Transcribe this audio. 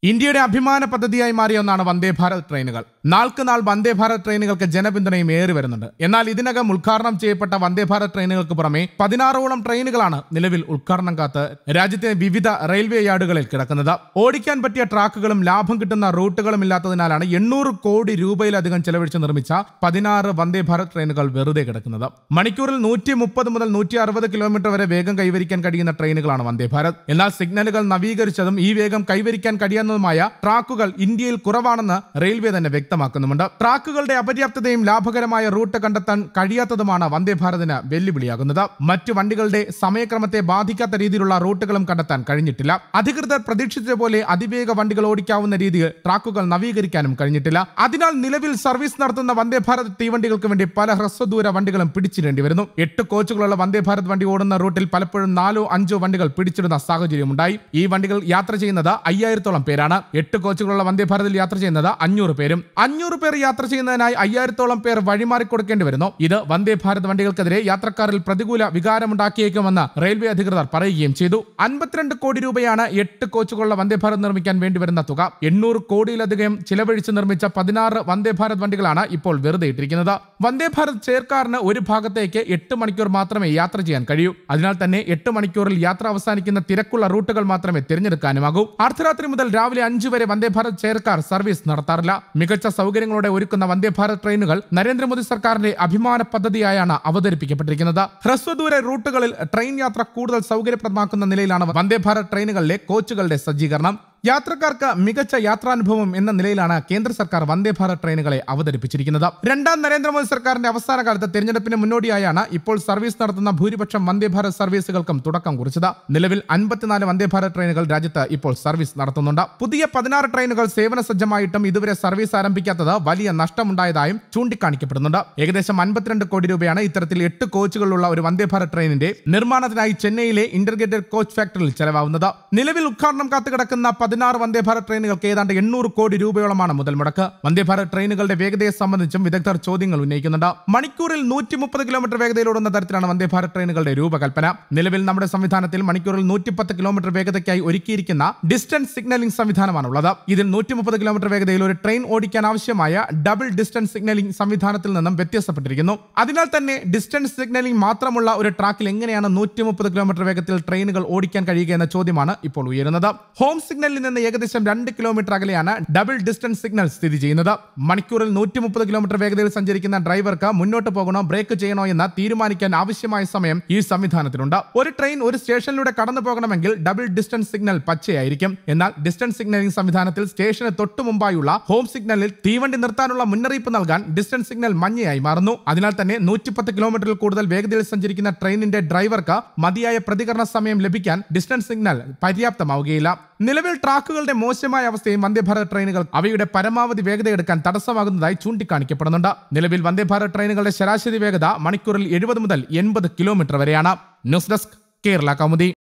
ഇന്ത്യയുടെ അഭിമാന പദ്ധതിയായി മാറിയ ഒന്നാണ് വന്ദേ ഭാരത് ട്രെയിനുകൾ. നാൾക്ക് നാൾ വന്ദേ ഭാരത് ട്രെയിനുകൾക്ക് ജനപിന്തുണയും ഏറി വരുന്നുണ്ട്. എന്നാൽ ഇതിനകം ഉദ്ഘാടനം ചെയ്യപ്പെട്ട വന്ദേ ഭാരത് ട്രെയിനുകൾക്ക് പുറമെ 16ഓളം ട്രെയിനുകളാണ് നിലവിൽ ഉദ്ഘാടനം കാത്ത് രാജ്യത്തെ വിവിധ റെയിൽവേ യാർഡുകളിൽ കിടക്കുന്നത്. ഓടിക്കാൻ പറ്റിയ ട്രാക്കുകളും ലാഭം കിട്ടുന്ന റൂട്ടുകളും ഇല്ലാത്തതിനാലാണ് 800 കോടി രൂപയിലധികം ചെലവഴിച്ച് നിർമ്മിച്ച 16 വന്ദേ ഭാരത് ട്രെയിനുകൾ വെറുതെ കിടക്കുന്നത്. മണിക്കൂറിൽ 130 മുതൽ 160 കിലോമീറ്റർ വരെ വേഗം കൈവരിക്കാൻ കഴിയുന്ന ട്രെയിനുകളാണ് വന്ദേ ഭാരത്. എന്നാൽ സിഗ്നലുകൾ നവീകരിച്ചതും ഈ വേഗം കൈവരിക്കാൻ കഴിയാവുന്നതുമായ ട്രാക്കുകൾ ഇന്ത്യയിൽ കുറവാണെന്ന് റെയിൽവേ തന്നെ വ്യക്തമാക്കുന്നുമുണ്ട്. ട്രാക്കുകളുടെ അപര്യാപ്തതയും ലാഭകരമായ റൂട്ട് കണ്ടെത്താൻ കഴിയാത്തതുമാണ് വന്ദേ ഭാരതിന് വെല്ലുവിളിയാകുന്നത്. മറ്റു വണ്ടികളുടെ സമയക്രമത്തെ ബാധിക്കാത്ത രീതിയിലുള്ള റൂട്ടുകളും കണ്ടെത്താൻ കഴിഞ്ഞിട്ടില്ല. അധികൃതർ പ്രതീക്ഷിച്ചതുപോലെ അതിവേഗ വണ്ടികൾ ഓടിക്കാവുന്ന രീതിയിൽ ട്രാക്കുകൾ നവീകരിക്കാനും കഴിഞ്ഞിട്ടില്ല. അതിനാൽ നിലവിൽ സർവീസ് നടത്തുന്ന വന്ദേ ഭാരത് തീവണ്ടികൾക്ക് വേണ്ടി പല ഹ്രസ്വദൂര വണ്ടികളും പിടിച്ചിടേണ്ടി വരുന്നു. 8 കോച്ചുകളുള്ള വന്ദേ ഭാരത് വണ്ടി ഓടുന്ന റൂട്ടിൽ പലപ്പോഴും 4-5 വണ്ടികൾ പിടിച്ചിടുന്ന സാഹചര്യമുണ്ടായി. ഈ വണ്ടികൾ യാത്ര ചെയ്യുന്നത് 5000ഓളം പേരാണ്. 8 കോച്ചുകളുള്ള വന്ദേ ഭാരതിൽ യാത്ര ചെയ്യുന്നത് 500 പേരും. 500 പേർ യാത്ര ചെയ്യുന്നതിനായി 5000ഓളം പേർ വഴിമാറി കൊടുക്കേണ്ടി വരുന്നു. ഇത് വന്ദേ ഭാരത് വണ്ടികൾക്കെതിരെ യാത്രക്കാരിൽ പ്രതികൂല വികാരമുണ്ടാക്കിയേക്കുമെന്ന് റെയിൽവേ അധികൃതർ പറയുകയും ചെയ്തു. 52 കോടി രൂപയാണ് 8 കോച്ചുകളുള്ള വന്ദേ ഭാരത് നിർമ്മിക്കാൻ വേണ്ടിവരുന്ന തുക. 800 കോടിയിലധികം ചിലവഴിച്ച് നിർമ്മിച്ച 16 വന്ദേ ഭാരത് വണ്ടികളാണ് ഇപ്പോൾ വെറുതെ ഇട്ടിരിക്കുന്നത്. വന്ദേ ഭാരത് ചെയർകാറിന് ഒരു ഭാഗത്തേക്ക് 8 മണിക്കൂർ മാത്രമേ യാത്ര ചെയ്യാൻ കഴിയൂ. അതിനാൽ തന്നെ 8 മണിക്കൂറിൽ യാത്ര അവസാനിക്കുന്ന തിരക്കുള്ള റൂട്ടുകൾ മാത്രമേ തിരഞ്ഞെടുക്കാനുമാകൂ. അർദ്ധരാത്രി മുതൽ രാവിലെ 5 വരെ വന്ദേ ഭാരത് ചെയർകാർ സർവീസ് നടത്താറില്ല. മികച്ച സൗകര്യങ്ങളോടെ ഒരുക്കുന്ന വന്ദേ ഭാരത് ട്രെയിനുകൾ നരേന്ദ്രമോദി സർക്കാരിന്റെ അഭിമാന പദ്ധതിയായാണ് അവതരിപ്പിക്കപ്പെട്ടിരിക്കുന്നത്. ഹ്രസ്വദൂര റൂട്ടുകളിൽ ട്രെയിൻ യാത്ര കൂടുതൽ സൗകര്യപ്രദമാക്കുന്ന നിലയിലാണ് വന്ദേ ഭാരത് ട്രെയിനുകളിലെ കോച്ചുകളുടെ സജ്ജീകരണം. യാത്രക്കാർക്ക് മികച്ച യാത്രാനുഭവം എന്ന നിലയിലാണ് കേന്ദ്ര സർക്കാർ വന്ദേ ഭാരത് ട്രെയിനുകളെ അവതരിപ്പിച്ചിരിക്കുന്നത്. രണ്ടാം നരേന്ദ്രമോദി സർക്കാരിന്റെ അവസാന കാലത്ത് തെരഞ്ഞെടുപ്പിന് മുന്നോടിയായാണ് ഇപ്പോൾ സർവീസ് നടത്തുന്ന ഭൂരിപക്ഷം വന്ദേ ഭാരത് സർവീസുകൾക്കും തുടക്കം കുറിച്ചത്. നിലവിൽ 54 വന്ദേ ഭാരത് ട്രെയിനുകൾ രാജ്യത്ത് ഇപ്പോൾ സർവീസ് നടത്തുന്നുണ്ട്. പുതിയ 16 ട്രെയിനുകൾ സേവന സജ്ജമായിട്ടും ഇതുവരെ സർവീസ് ആരംഭിക്കാത്തത് വലിയ നഷ്ടമുണ്ടായതായും ചൂണ്ടിക്കാണിക്കപ്പെടുന്നുണ്ട്. ഏകദേശം 52 കോടി രൂപയാണ് ഇത്തരത്തിൽ 8 കോച്ചുകളുള്ള ഒരു വന്ദേ ഭാരത് ട്രെയിനിന്റെ നിർമ്മാണത്തിനായി ചെന്നൈയിലെ ഇന്റഗ്രേറ്റഡ് കോച്ച് ഫാക്ടറിയിൽ ചെലവാകുന്നത്. നിലവിൽ ഉദ്ഘാടനം കാത്തുകിടക്കുന്ന 16 വന്ദേ ഭാരത് ട്രെയിനുകൾക്ക് ഏതാണ്ട് 800 കോടി രൂപയോളമാണ് മുതൽ മുടക്ക്. വന്ദേ ഭാരത് ട്രെയിനുകളുടെ വേഗതയെ സംബന്ധിച്ചും വിദഗ്ധർ ചോദ്യങ്ങൾ ഉന്നയിക്കുന്നുണ്ട്. മണിക്കൂറിൽ 130 കിലോമീറ്റർ വേഗതയിലോടുന്ന തരത്തിലാണ് വന്ദേ ഭാരത് ട്രെയിനുകളുടെ രൂപകൽപ്പന. നിലവിൽ നമ്മുടെ സംവിധാനത്തിൽ മണിക്കൂറിൽ 110 കിലോമീറ്റർ വേഗതയ്ക്കായി ഒരുക്കിയിരിക്കുന്ന ഡിസ്റ്റൻസ് സിഗ്നലിംഗ് സംവിധാനമാണുള്ളത്. ഇതിൽ 130 കിലോമീറ്റർ വേഗതയിൽ ഒരു ട്രെയിൻ ഓടിക്കാൻ ആവശ്യമായ ഡബിൾ ഡിസ്റ്റൻസ് സിഗ്നലിംഗ് സംവിധാനത്തിൽ നിന്നും വ്യത്യസ്തപ്പെട്ടിരിക്കുന്നു. അതിനാൽ തന്നെ ഡിസ്റ്റൻസ് സിഗ്നലിംഗ് മാത്രമുള്ള ഒരു ട്രാക്കിൽ എങ്ങനെയാണ് 130 കിലോമീറ്റർ വേഗത്തിൽ ട്രെയിനുകൾ ഓടിക്കാൻ കഴിയുക എന്ന ചോദ്യമാണ് ഇപ്പോൾ ഉയരുന്നത്. ഹോം സിഗ്നലിൽ നിന്ന് ഏകദേശം 2 കിലോമീറ്റർ അകലെയാണ് ഡബിൾ ഡിസ്റ്റൻസ് സിഗ്നൽ സ്ഥിതി ചെയ്യുന്നത്. മണിക്കൂറിൽ 130 കിലോമീറ്റർ വേഗതയിൽ സഞ്ചരിക്കുന്ന ഡ്രൈവർക്ക് മുന്നോട്ട് പോകണോ ബ്രേക്ക് ചെയ്യണോ എന്ന് തീരുമാനിക്കാൻ ആവശ്യമായ സമയം ഈ സംവിധാനത്തിലുണ്ട്. ഒരു ട്രെയിൻ ഒരു സ്റ്റേഷനിലൂടെ കടന്നു പോകണമെങ്കിൽ ഡബിൾ ഡിസ്റ്റൻസ് സിഗ്നൽ പച്ചയായിരിക്കും. എന്നാൽ ഡിസ്റ്റൻസ് സിഗ്നലിംഗ് സംവിധാനത്തിൽ സ്റ്റേഷന് തൊട്ടു മുമ്പായുള്ള ഹോം സിഗ്നലിൽ തീവണ്ടി നിർത്താനുള്ള മുന്നറിയിപ്പ് നൽകാൻ ഡിസ്റ്റൻസ് സിഗ്നൽ മഞ്ഞയായി മാറുന്നു. അതിനാൽ തന്നെ 110 കിലോമീറ്ററിൽ കൂടുതൽ വേഗതയിൽ സഞ്ചരിക്കുന്ന ട്രെയിനിന്റെ ഡ്രൈവർക്ക് മതിയായ പ്രതികരണ സമയം ലഭിക്കാൻ ഡിസ്റ്റൻസ് സിഗ്നൽ പര്യാപ്തമാവുകയില്ല. നിലവിൽ ട്രാക്കുകളുടെ മോശമായ അവസ്ഥയും വന്ദേ ഭാരത് ട്രെയിനുകൾ അവയുടെ പരമാവധി വേഗതയെടുക്കാൻ തടസ്സമാകുന്നതായി ചൂണ്ടിക്കാണിക്കപ്പെടുന്നുണ്ട്. നിലവിൽ വന്ദേ ഭാരത് ട്രെയിനുകളുടെ ശരാശരി വേഗത മണിക്കൂറിൽ 70 മുതൽ 80 കിലോമീറ്റർ വരെയാണ്. News desk, Kerala Kaumudi.